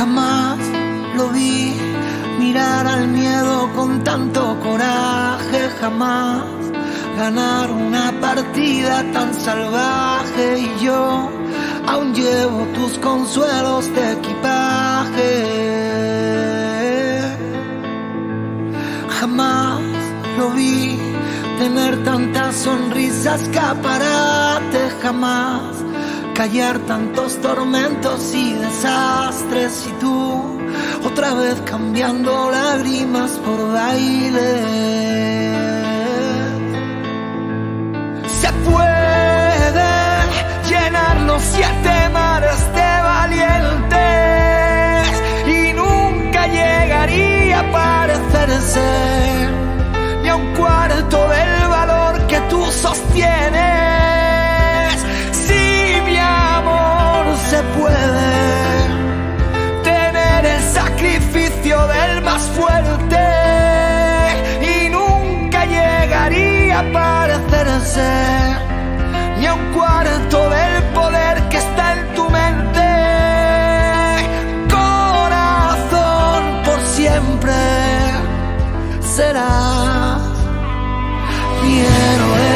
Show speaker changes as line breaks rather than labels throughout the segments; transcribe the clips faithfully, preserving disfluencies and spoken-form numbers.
Jamás lo vi mirar al miedo con tanto coraje, jamás ganar una partida tan salvaje, y yo aún llevo tus consuelos de equipaje. Jamás lo vi tener tantas sonrisas, escaparate, jamás callar tantos tormentos y desastres, y tú otra vez cambiando lágrimas por baile. Se puede llenar los siete mares de valientes y nunca llegaría a parecerse ni a un cuarto del valor que tú sostienes. Si mi amor se puede tener el sacrificio del más fuerte y nunca llegaría a parecerse ni a un cuarto del poder que está en tu mente. Corazón, por siempre serás mi héroe,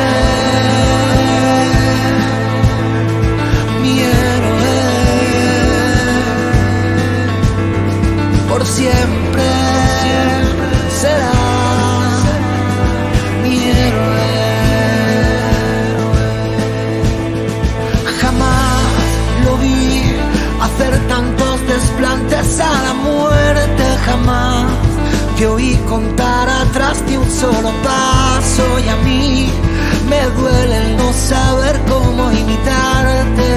mi héroe, por siempre serás mi héroe. Jamás lo vi hacer tantos desplantes a la muerte, jamás te oí contar atrás de un solo paso, y a mí me duele el no saber cómo imitarte.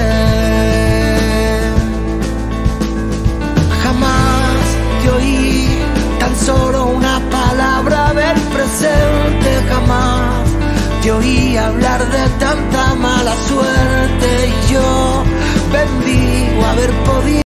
Jamás te oí tan solo una palabra ver presente, jamás te oí hablar de tanta mala suerte, y yo bendigo haber podido